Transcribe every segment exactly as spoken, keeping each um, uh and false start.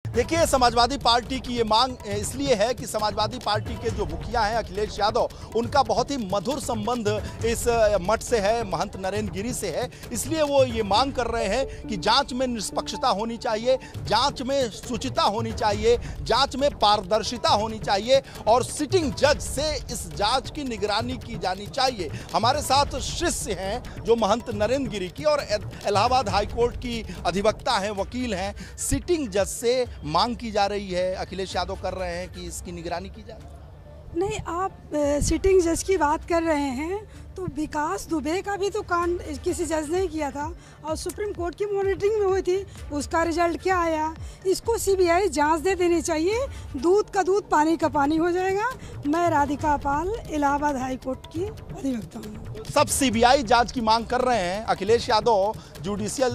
देखिए, समाजवादी पार्टी की ये मांग इसलिए है कि समाजवादी पार्टी के जो मुखिया हैं अखिलेश यादव, उनका बहुत ही मधुर संबंध इस मठ से है, महंत नरेंद्र गिरी से है। इसलिए वो ये मांग कर रहे हैं कि जांच में निष्पक्षता होनी चाहिए, जांच में शुचिता होनी चाहिए, जांच में पारदर्शिता होनी चाहिए और सिटिंग जज से इस जांच की निगरानी की जानी चाहिए। हमारे साथ शिष्य हैं जो महंत नरेंद्र गिरी की और इलाहाबाद हाईकोर्ट की अधिवक्ता हैं, वकील हैं। सिटिंग जज से मांग की जा रही है, अखिलेश यादव कर रहे हैं कि इसकी निगरानी की जाए। नहीं, आप सिटिंग जज की बात कर रहे हैं तो विकास दुबे का भी तो कांड किसी जज ने किया था और सुप्रीम कोर्ट की मॉनिटरिंग में हुई थी, उसका रिजल्ट क्या आया? इसको सीबीआई जांच दे देनी चाहिए, दूध का दूध पानी का पानी हो जाएगा। मैं राधिका पाल, इलाहाबाद हाई कोर्ट की अधिवक्ता हूँ। सब सीबीआई जांच की मांग कर रहे हैं। अखिलेश यादव जुडिशियल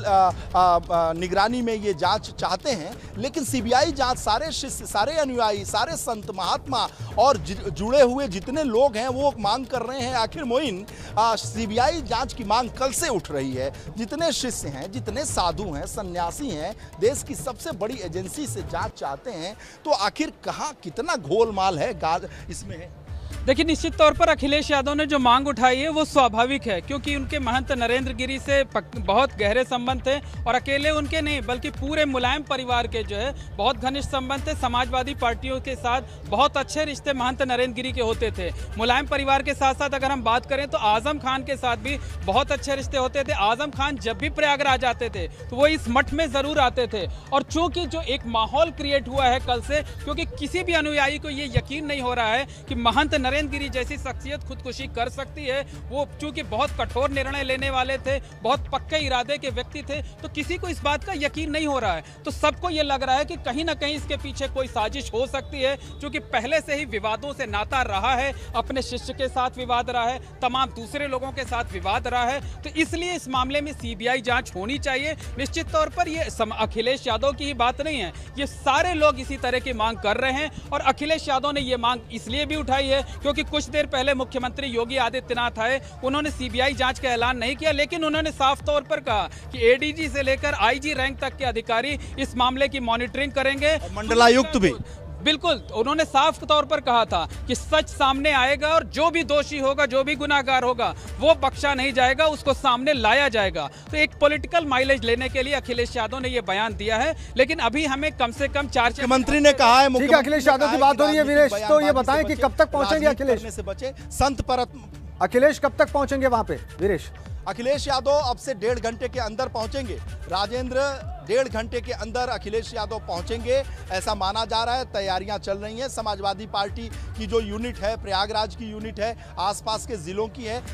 निगरानी में ये जांच चाहते हैं, लेकिन सीबीआई जांच सारे शिष्य, सारे अनुयायी, सारे संत महात्मा और जुड़े हुए जितने लोग हैं वो मांग कर रहे हैं। आखिर मोइन सीबीआई जांच की मांग कल से उठ रही है। जितने शिष्य हैं, जितने साधु हैं, सन्यासी हैं, देश की सबसे बड़ी एजेंसी से जांच चाहते हैं, तो आखिर कहाँ कितना गोलमाल है इसमें है। देखिए, निश्चित तौर पर अखिलेश यादव ने जो मांग उठाई है वो स्वाभाविक है, क्योंकि उनके महंत नरेंद्र गिरी से बहुत गहरे संबंध थे और अकेले उनके नहीं बल्कि पूरे मुलायम परिवार के जो है बहुत घनिष्ठ संबंध थे। समाजवादी पार्टियों के साथ बहुत अच्छे रिश्ते महंत नरेंद्र गिरी के होते थे। मुलायम परिवार के साथ साथ अगर हम बात करें तो आजम खान के साथ भी बहुत अच्छे रिश्ते होते थे। आजम खान जब भी प्रयागराज आते थे तो वो इस मठ में जरूर आते थे। और चूंकि जो एक माहौल क्रिएट हुआ है कल से, क्योंकि किसी भी अनुयायी को ये यकीन नहीं हो रहा है कि महंत नरेंद्र गिरी जैसी शख्सियत खुदकुशी कर सकती है। वो चूंकि बहुत कठोर निर्णय लेने वाले थे, बहुत पक्के इरादे के व्यक्ति थे, तो किसी को इस बात का यकीन नहीं हो रहा है। तो सबको ये लग रहा है कि कहीं ना कहीं इसके पीछे कोई साजिश हो सकती है, क्योंकि पहले से ही विवादों से नाता रहा है। अपने शिष्य के साथ विवाद रहा है, तमाम दूसरे लोगों के साथ विवाद रहा है। तो इसलिए इस मामले में सीबीआई जांच होनी चाहिए। निश्चित तौर पर ये अखिलेश यादव की ही बात नहीं है, ये सारे लोग इसी तरह की मांग कर रहे हैं। और अखिलेश यादव ने ये मांग इसलिए भी उठाई है क्योंकि कुछ देर पहले मुख्यमंत्री योगी आदित्यनाथ आए, उन्होंने सीबीआई जांच का ऐलान नहीं किया, लेकिन उन्होंने साफ तौर पर कहा कि एडीजी से लेकर आईजी रैंक तक के अधिकारी इस मामले की मॉनिटरिंग करेंगे। मंडलायुक्त भी बिल्कुल, उन्होंने साफ तौर पर कहा था कि सच सामने आएगा और जो भी दोषी होगा, जो भी गुनाहगार होगा, वो बख्शा नहीं जाएगा, उसको सामने लाया जाएगा। तो एक पॉलिटिकल माइलेज लेने के लिए अखिलेश यादव ने ये बयान दिया है, लेकिन अभी हमें कम से कम चार मुख्यमंत्री ने कहा है। ठीक है, अखिलेश यादव की बात हो रही है। वीरेश, तो ये बताएं कि कब तक पहुंचेंगे अखिलेश? से बचे संत परत अखिलेश कब तक पहुंचेंगे वहां पे? वीरेश, अखिलेश यादव अब से डेढ़ घंटे के अंदर पहुंचेंगे। राजेंद्र, डेढ़ घंटे के अंदर अखिलेश यादव पहुंचेंगे, ऐसा माना जा रहा है। तैयारियां चल रही हैं। समाजवादी पार्टी की जो यूनिट है, प्रयागराज की यूनिट है, आसपास के जिलों की है,